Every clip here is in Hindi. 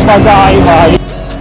मजा आई भाई।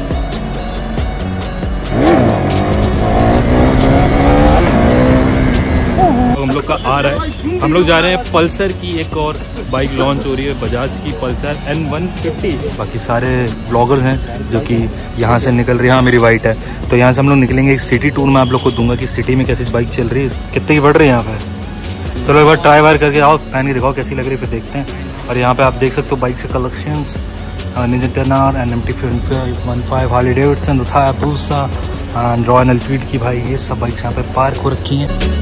हम लोग का आ रहा है, हम लोग जा रहे हैं पल्सर की एक और बाइक लॉन्च हो रही है, बजाज की पल्सर N150। बाकी सारे ब्लॉगर्स हैं जो कि यहाँ से निकल रहे हैं। हाँ मेरी वाइट है, तो यहाँ से हम लोग निकलेंगे। एक सिटी टूर मैं आप लोग को दूंगा कि सिटी में कैसी बाइक चल रही है, कितने की बढ़ रही है यहाँ पे। चलो एक बार ट्राई वायर करके आओ, पहन के दिखाओ कैसी लग रही है, फिर देखते हैं। और यहाँ पे आप देख सकते हो बाइक से collections, Ninja ten R, NMT 15 Harley Davidson, Hayabusa and Royal Enfield की भाई, ये सब बाइक्स यहाँ पे पार्क हो रखी हैं।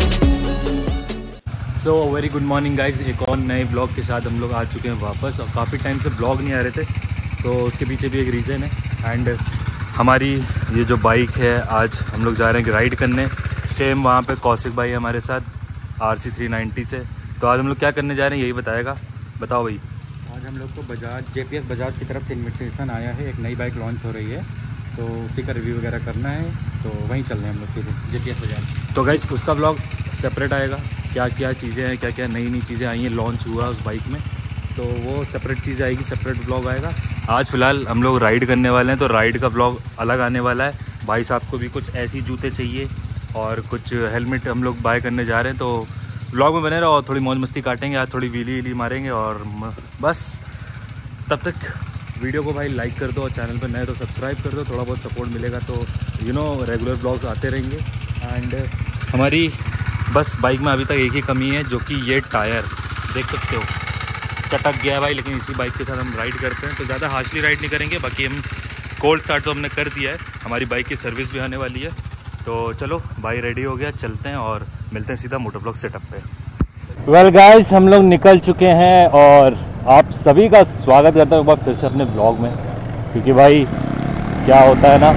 So very good morning guys, एक और नए ब्लॉग के साथ हम लोग आ चुके हैं वापस। और काफ़ी टाइम से ब्लॉग नहीं आ रहे थे, तो उसके पीछे भी एक रीज़न है। एंड हमारी ये जो बाइक है, आज हम लोग जा रहे हैं राइड करने। सेम वहाँ पे कौशिक भाई हमारे साथ RC 390 से। तो आज हम लोग क्या करने जा रहे हैं यही बताएगा, बताओ भाई। आज हम लोग को बजाज JPS बजाज की तरफ से इन्विटेशन आया है, एक नई बाइक लॉन्च हो रही है, तो उसी का रिव्यू वगैरह करना है, तो वहीं चल रहे हैं हम लोग सीधे JPS बजाज। तो गाइस उसका ब्लॉग सेपरेट आएगा, क्या क्या चीज़ें हैं, क्या क्या नई नई चीज़ें आई हैं, लॉन्च हुआ उस बाइक में, तो वो सेपरेट चीज़ आएगी, सेपरेट ब्लॉग आएगा। आज फ़िलहाल हम लोग राइड करने वाले हैं, तो राइड का ब्लॉग अलग आने वाला है। भाई साहब को भी कुछ ऐसी जूते चाहिए और कुछ हेलमेट हम लोग बाय करने जा रहे हैं, तो ब्लॉग में बने रहो और थोड़ी मौज मस्ती काटेंगे। आज थोड़ी व्हीली मारेंगे और बस। तब तक वीडियो को भाई लाइक कर दो और चैनल पर नए तो सब्सक्राइब कर दो, थोड़ा बहुत सपोर्ट मिलेगा तो रेगुलर ब्लॉग्स आते रहेंगे। एंड हमारी बस बाइक में अभी तक एक ही कमी है, जो कि ये टायर देख सकते हो चटक गया है भाई, लेकिन इसी बाइक के साथ हम राइड करते हैं, तो ज़्यादा हार्शली राइड नहीं करेंगे। बाकी हम कोल्ड स्टार्ट तो हमने कर दिया है, हमारी बाइक की सर्विस भी आने वाली है। तो चलो भाई रेडी हो गया, चलते हैं और मिलते हैं सीधा मोटो ब्लॉग सेटअप पे। वेल गाइस, हम लोग निकल चुके हैं और आप सभी का स्वागत करता हूँ एक बार फिर से अपने ब्लॉग में। क्योंकि भाई क्या होता है ना,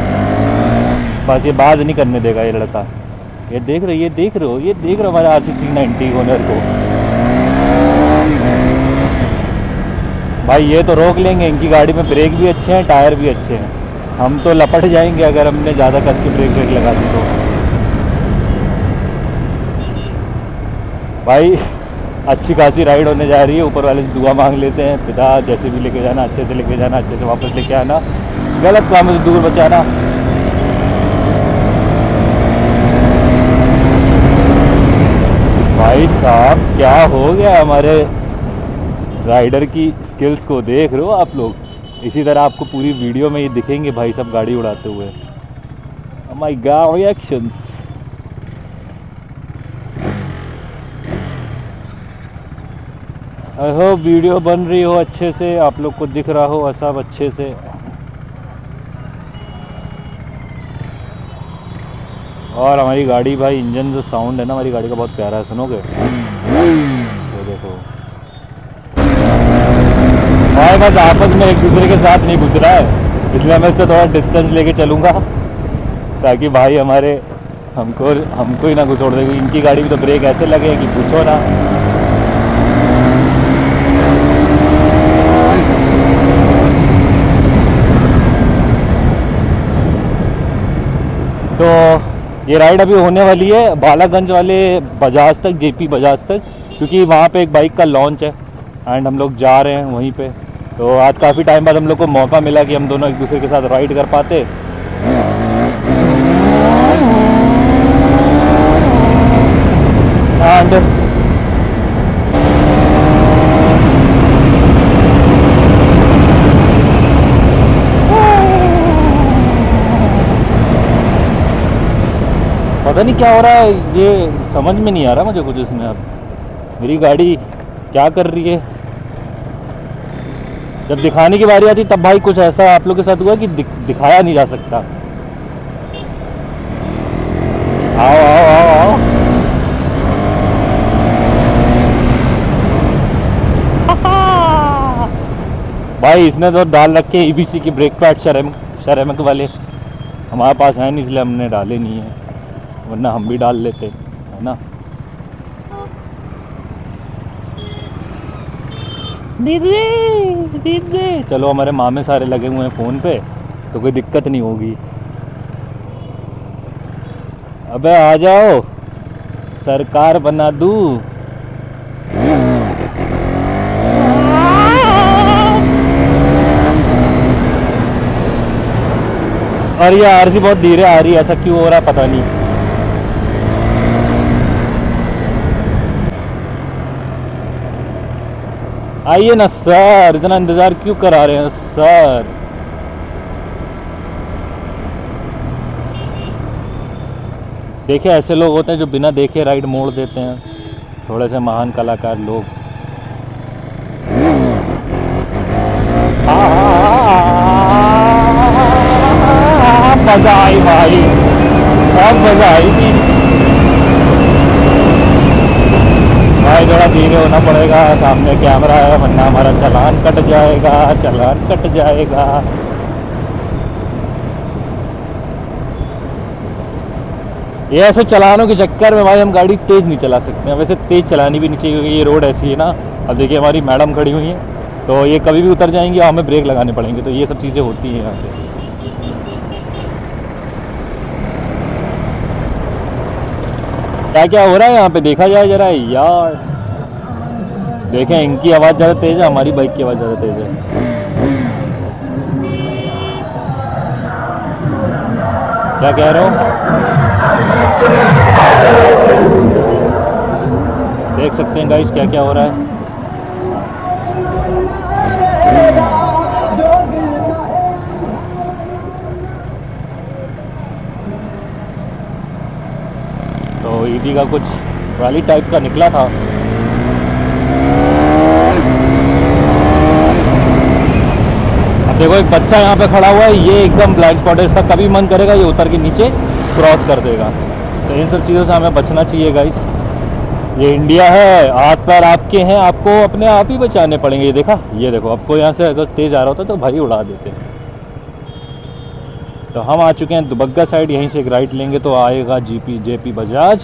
बस ये बात नहीं करने देगा ये लड़का। ये देख रहे हो हमारे RC 390 ओनर को। भाई ये तो रोक लेंगे, इनकी गाड़ी में ब्रेक भी अच्छे हैं, टायर भी अच्छे हैं। हम तो लपट जाएंगे अगर हमने ज़्यादा कस के ब्रेक लगा दी तो। भाई अच्छी खासी राइड होने जा रही है, ऊपर वाले से दुआ मांग लेते हैं, पिता जैसे भी लेके जाना, अच्छे से लेके जाना, अच्छे से वापस लेके आना, गलत कामों से दूर बचाना। भाई साहब क्या हो गया हमारे राइडर की स्किल्स को, देख रहे हो आप लोग। इसी तरह आपको पूरी वीडियो में ये दिखेंगे भाई सब गाड़ी उड़ाते हुए। Oh my god, reactions. I hope video बन रही हो अच्छे से, आप लोग को दिख रहा हो सब अच्छे से। और हमारी गाड़ी भाई, इंजन जो साउंड है ना हमारी गाड़ी का बहुत प्यारा है, सुनोगे? तो देखो भाई बस आपस में एक दूसरे के साथ नहीं घुस रहा है, इसलिए मैं इससे थोड़ा डिस्टेंस लेके चलूँगा ताकि भाई हमारे हमको ही ना घुसोड़ देगी। इनकी गाड़ी भी तो ब्रेक ऐसे लगे कि पूछो ना। तो ये राइड अभी होने वाली है बालागंज वाले बजाज तक, JP बजाज तक, क्योंकि वहाँ पे एक बाइक का लॉन्च है एंड हम लोग जा रहे हैं वहीं पे। तो आज काफ़ी टाइम बाद हम लोग को मौका मिला कि हम दोनों एक दूसरे के साथ राइड कर पाते। एंड पता नहीं क्या हो रहा है, ये समझ में नहीं आ रहा मुझे कुछ इसमें। अब मेरी गाड़ी क्या कर रही है, जब दिखाने की बारी आती तब भाई कुछ ऐसा आप लोग के साथ हुआ कि दिखाया नहीं जा सकता। आओ आओ आओ आओ। भाई इसने तो डाल रखे EBC की ब्रेक पैड सेरेमिक वाले, हमारे पास है नहीं इसलिए हमने डाले नहीं है, वरना हम भी डाल लेते, है ना। दीदी चलो, हमारे मामे सारे लगे हुए हैं फ़ोन पे, तो कोई दिक्कत नहीं होगी। अबे आ जाओ, सरकार बना दूँ। और ये आरसी बहुत धीरे आ रही है, ऐसा क्यों हो रहा है पता नहीं। आइए ना सर, इतना इंतजार क्यों करा रहे हैं सर। देखिए ऐसे लोग होते हैं जो बिना देखे राइड मोड़ देते हैं, थोड़े से महान कलाकार लोग। मजा आई भाई, बहुत मजा आई थी भाई। थोड़ा धीरे होना पड़ेगा, सामने कैमरा है वरना हमारा चालान कट जाएगा, चालान कट जाएगा। ये ऐसे चलानों के चक्कर में भाई हम गाड़ी तेज़ नहीं चला सकते हैं। वैसे तेज़ चलानी भी नहीं चाहिए क्योंकि ये रोड ऐसी है ना। अब देखिए हमारी मैडम खड़ी हुई हैं, तो ये कभी भी उतर जाएंगी और हमें ब्रेक लगाने पड़ेंगे, तो ये सब चीज़ें होती हैं यहाँ पे। क्या क्या हो रहा है यहाँ पे देखा जाए जरा यार। देखें इनकी आवाज़ ज़्यादा तेज़ है, हमारी बाइक की आवाज़ ज़्यादा तेज़ है। क्या कह रहे हो? देख सकते हैं गाइस क्या क्या हो रहा है। तो ईडी का कुछ रैली टाइप का निकला था। अब देखो एक बच्चा यहाँ पे खड़ा हुआ है, ये एकदम ब्लाइंड स्पॉट है, इसका कभी मन करेगा ये उतर के नीचे क्रॉस कर देगा। तो इन सब चीज़ों से हमें बचना चाहिए गाइस। ये इंडिया है, हाथ पैर आपके हैं, आपको अपने आप ही बचाने पड़ेंगे। ये देखा, ये देखो आपको यहाँ से अगर तेज़ आ रहा होता तो भाई उड़ा देते। तो हम आ चुके हैं दुबग्गा साइड, यहीं से एक राइट लेंगे तो आएगा जेपी बजाज।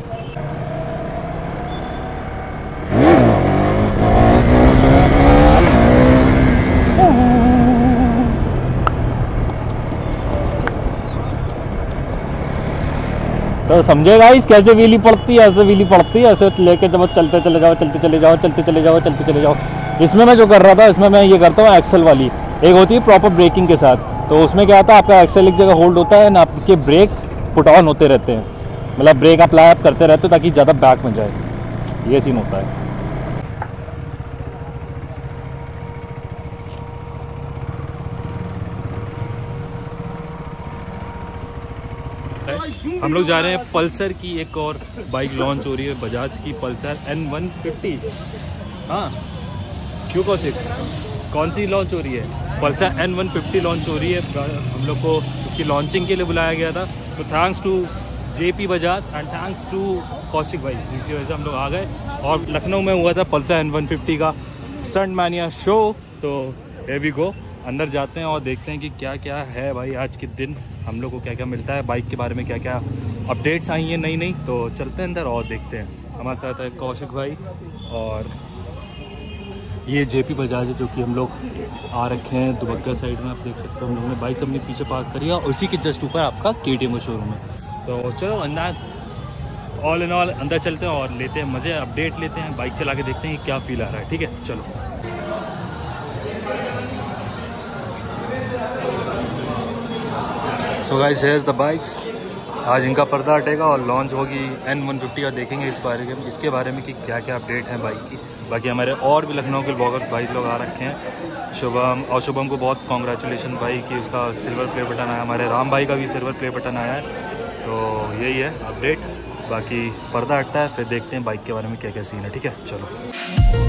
तो समझे गाइस कैसे व्हीली पड़ती है, ऐसे व्हीली पड़ती है, ऐसे लेके जब चलते चले जाओ, चलते चले जाओ, चलते चले जाओ, चलते चले जाओ। इसमें मैं जो कर रहा था, इसमें मैं ये करता हूँ एक्सेल वाली, एक होती है प्रॉपर ब्रेकिंग के साथ। तो उसमें क्या होता है, आपका एक्सेल एक जगह होल्ड होता है ना, आपके ब्रेक पुट ऑन होते रहते हैं, मतलब ब्रेक अप्लाई आप करते रहते हो ताकि ज़्यादा बैक में जाए। ये सीन होता है। हम लोग जा रहे हैं पल्सर की एक और बाइक लॉन्च हो रही है, बजाज की पल्सर N150। हाँ क्यों कौशिक, कौन सी लॉन्च हो रही है? पल्सर N150 लॉन्च हो रही है। हम लोग को उसकी लॉन्चिंग के लिए बुलाया गया था, तो thanks to JP Bajaj and thanks to Kaushik भाई, जिसकी वजह से हम लोग आ गए। और लखनऊ में हुआ था पल्सर N150 का स्टंट मैनिया शो। तो here we go, अंदर जाते हैं और देखते हैं कि क्या क्या है भाई आज के दिन, हम लोग को क्या क्या मिलता है, बाइक के बारे में क्या क्या अपडेट्स आई हैं नई नई। तो चलते हैं अंदर और देखते हैं। हमारे साथ है कौशिक भाई और ये JP बजाज है, जो कि हम लोग आ रखे हैं दुबग्गा साइड में। आप देख सकते हो हम लोगों ने बाइक अपने पीछे पार्क करी है और उसी के जस्ट ऊपर आपका KTM का शोरूम है। तो चलो अंदर ऑल इन ऑल अंदर चलते हैं और लेते हैं मज़े, अपडेट लेते हैं, बाइक चला के देखते हैं कि क्या फील आ रहा है। ठीक है चलो। So guys here's the bikes. आज इनका पर्दा हटेगा और लॉन्च होगी N150 का, देखेंगे इसके बारे में कि क्या क्या अपडेट है बाइक की। बाकी हमारे और भी लखनऊ के ब्लॉगर्स भाई लोग आ रखे हैं। शुभम को बहुत कॉन्ग्रेचुलेशन भाई कि उसका सिल्वर प्ले बटन आया, हमारे राम भाई का भी सिल्वर प्ले बटन आया है। तो यही है अपडेट, बाकी पर्दा हटता है फिर देखते हैं बाइक के बारे में क्या क्या सीन है। ठीक है चलो।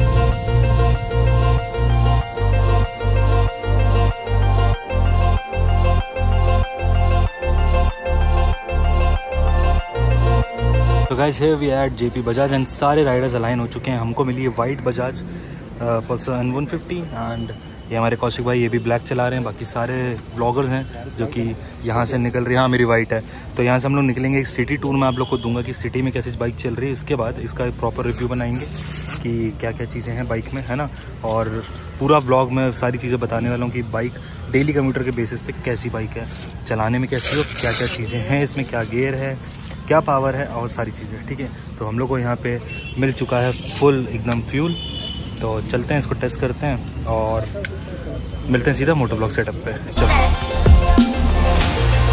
तो guys here we at JP Bajaj and सारे राइडर्स अलाइन हो चुके हैं। हमको मिली है white Bajaj Pulsar N150 and ये हमारे कौशिक भाई ये भी ब्लैक चला रहे हैं। बाकी सारे ब्लॉगर्स हैं जो कि यहाँ से निकल रहे हैं। हाँ मेरी वाइट है। तो यहाँ से हम लोग निकलेंगे, एक सिटी टूर में आप लोग को दूंगा कि सिटी में कैसी बाइक चल रही है। उसके बाद इसका एक प्रॉपर रिव्यू बनाएंगे कि क्या क्या चीज़ें हैं बाइक में, है ना। और पूरा ब्लॉग में सारी चीज़ें बताने वाला हूँ कि बाइक डेली कम्यूटर के बेसिस पे कैसी बाइक है, चलाने में कैसी हो, क्या क्या चीज़ें हैं इसमें, क्या गियर है, क्या पावर है और सारी चीज़ें। ठीक है तो हम लोग को यहाँ पे मिल चुका है फुल एकदम फ्यूल। तो चलते हैं इसको टेस्ट करते हैं और मिलते हैं सीधा मोटो ब्लॉग सेटअप पे। चलो।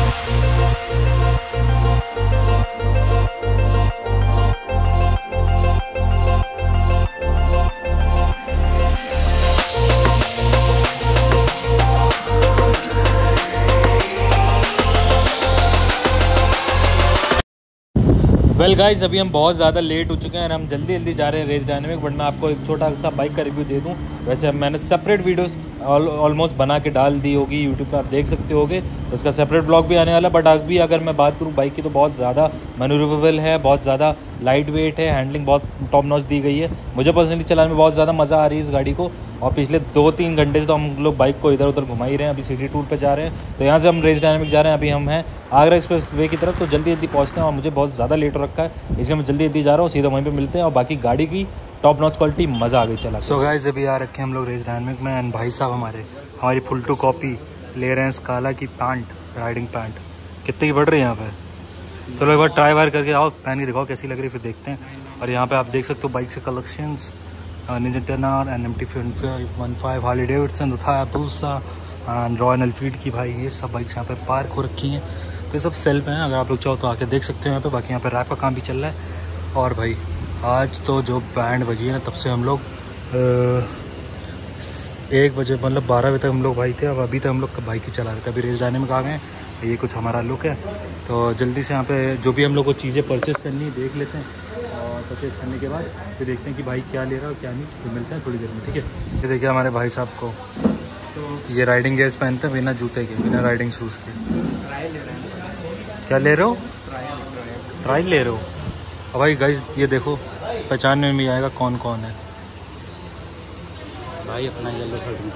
वेल गाइस, अभी हम बहुत ज़्यादा लेट हो चुके हैं और हम जल्दी जल्दी जा रहे हैं रेस डायनेमिक। बट मैं आपको एक छोटा सा बाइक का रिव्यू दे दूं। वैसे मैंने सेपरेट वीडियोस ऑलमोस्ट बना के डाल दी होगी यूट्यूब पे, आप देख सकते होगे। तो उसका सेपरेट व्लॉग भी आने वाला। बट अभी अगर मैं बात करूं बाइक की, तो बहुत ज़्यादा मैन्यूरेबल है, बहुत ज़्यादा लाइट वेट है, हैंडलिंग बहुत टॉप नॉच दी गई है। मुझे पर्सनली चलाने में बहुत ज़्यादा मज़ा आ रही है इस गाड़ी को। और पिछले 2-3 घंटे से तो हम लोग बाइक को इधर उधर घुमा ही रहे हैं। अभी सिटी टूर पे जा रहे हैं, तो यहाँ से हम रेस डायनेमिक जा रहे हैं। अभी हम हैं आगरा एक्सप्रेस वे की तरफ, तो जल्दी जल्दी पहुँचते हैं। और मुझे बहुत ज़्यादा लेट हो रखा है, इसलिए मैं जल्दी जल्दी जा रहा हूँ। सीधा वहीं पे मिलते हैं। और बाकी गाड़ी की टॉप नॉच क्वालिटी, मज़ा आ गई चला। सो गाइस, अभी आ रखे हैं हम लोग रेस डायनेमिक में। एंड भाई साहब हमारी फुल टू कॉपी ले रहे हैं स्काला की पैंट, राइडिंग पैंट। कितने की पड़ रही है यहाँ पे? चलो एक बार ट्राई वायर करके आओ, पहन के दिखाओ कैसी लग रही है, फिर देखते हैं। और यहाँ पे आप देख सकते हो बाइक से collections, Ninja ten R, NMT 15, Harley Davidson, Hayabusa and Royal Enfield की। भाई ये सब बाइक्स यहाँ पे पार्क हो रखी हैं। तो ये सब सेल्फ हैं, अगर आप लोग चाहो तो आके देख सकते हो यहाँ पे। बाकी यहाँ पे रैप का काम भी चल रहा है। और भाई आज तो जो बैंड बजी है ना, तब से हम लोग 1 बजे मतलब 12 बजे तक हम लोग भाई थे। अब अभी तक हम लोग बाइक ही चला रहे थे। अभी रेस डायनेमिक आ गए हैं। ये कुछ हमारा लुक है। तो जल्दी से यहाँ पे जो भी हम लोग को चीज़ें परचेज़ करनी है देख लेते हैं। और परचेज़ करने के बाद फिर देखते हैं कि भाई क्या ले रहा है और क्या नहीं। फिर मिलते हैं थोड़ी देर में, ठीक है। ये देखिए हमारे भाई साहब को, तो ये राइडिंग गेयर्स पहनते हैं बिना जूते के, बिना राइडिंग शूज़ के। क्या ले रहे हो? ट्रायल ले रहे हो? अब भाई गाइस ये देखो, पहचानने में भी आएगा कौन कौन है। भाई अपना येलो शर्ट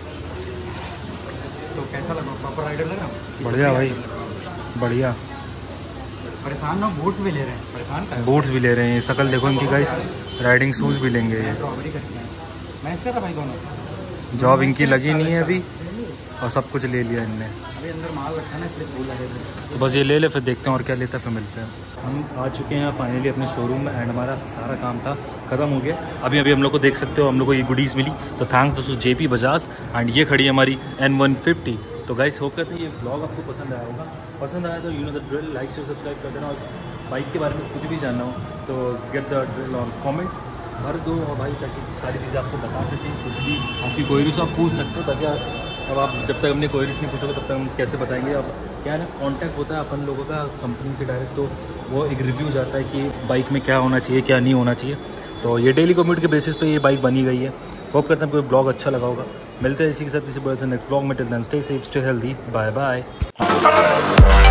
तो कैसा लगा? प्रॉपर राइडर लगा? बढ़िया भाई, बढ़िया। परेशान ना, बूट्स भी ले रहे हैं, परेशान का बूट्स भी ले रहे हैं। शकल देखो इनकी गाइस, राइडिंग शूज़ भी लेंगे ये। मैच कर रहा भाई दोनों। जॉब इनकी लगी नहीं है अभी और सब कुछ ले लिया इनने। अभी अंदर माल रखा ना, इसलिए फूल लगे थे। तो बस ये ले ले, फिर देखते हैं और क्या लेता है, फिर मिलते हैं। हम आ चुके हैं फाइनली अपने शोरूम में। एंड हमारा सारा काम था ख़त्म हो गया। अभी हम लोग को देख सकते हो, हम लोग को ये गुडीज़ मिली। तो thanks to JP Bajaj. And ये खड़ी है हमारी N150। तो गाइस होप करते हैं ये ब्लॉग आपको पसंद आया होगा। पसंद आया तो you know the drill, like share subscribe कर देना। और बाइक के बारे में कुछ भी जानना हो तो गेट द ड्रिल और कमेंट्स भर दो। और भाई ताकि सारी चीज़ें आपको बता सकें, कुछ भी आपकी क्वेरीज आप पूछ सकते हो। ताकि अब आप जब तक हमने क्वेरीज नहीं पूछोगे तब तक हम कैसे बताएंगे। अब क्या है ना, कांटेक्ट होता है अपन लोगों का कंपनी से डायरेक्ट, तो वो एक रिव्यू जाता है कि बाइक में क्या होना चाहिए, क्या नहीं होना चाहिए। तो ये डेली कम्यूट के बेसिस पे ये बाइक बनी गई है। होप करते हैं कोई ब्लॉग अच्छा लगा होगा। मिलते हैं इसी के साथ किसी बड़े से नेक्स्ट ब्लॉग में। Till then stay safe, stay healthy, bye bye.